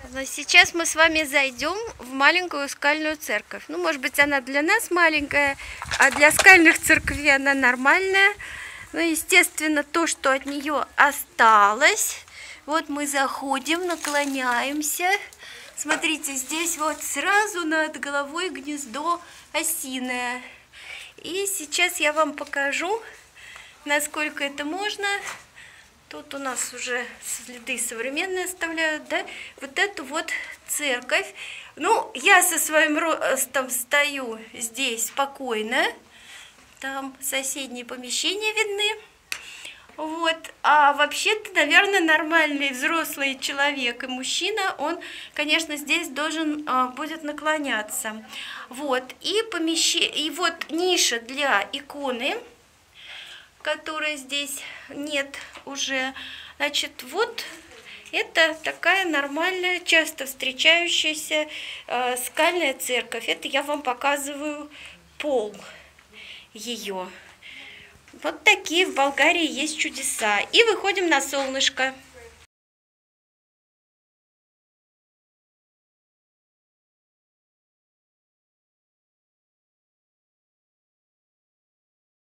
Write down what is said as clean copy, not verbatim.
Но сейчас мы с вами зайдем в маленькую скальную церковь. Ну, может быть, она для нас маленькая, а для скальных церквей она нормальная. Ну, естественно, то, что от нее осталось. Вот мы заходим, наклоняемся. Смотрите, здесь вот сразу над головой гнездо осиное. И сейчас я вам покажу, насколько это можно. Тут у нас уже следы современные оставляют, да? Вот эту вот церковь. Ну, я со своим ростом стою здесь спокойно. Там соседние помещения видны. Вот. А вообще-то, наверное, нормальный взрослый человек и мужчина, он, конечно, здесь должен будет наклоняться. Вот. И вот ниша для иконы, которой здесь нет уже. Значит, вот это такая нормальная, часто встречающаяся скальная церковь. Это я вам показываю пол ее. Вот такие в Болгарии есть чудеса. И выходим на солнышко.